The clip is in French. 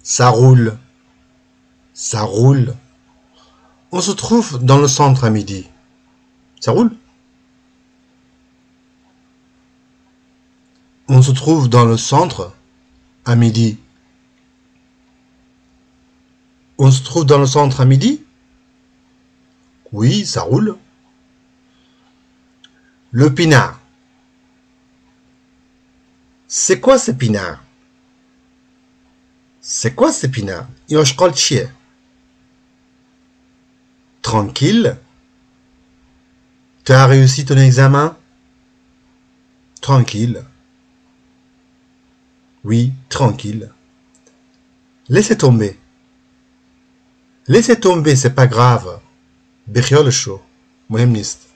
Ça roule. Ça roule. On se trouve dans le centre à midi. Ça roule? On se trouve dans le centre à midi. On se trouve dans le centre à midi? Oui, ça roule. Le pinard. C'est quoi ce pinard? C'est quoi ce pinard? يشقل تشيه. Tranquille. Tu as réussi ton examen? Tranquille. Oui, tranquille. Laissez tomber. Laissez tomber, c'est pas grave. بخيال الشو مهم نیست.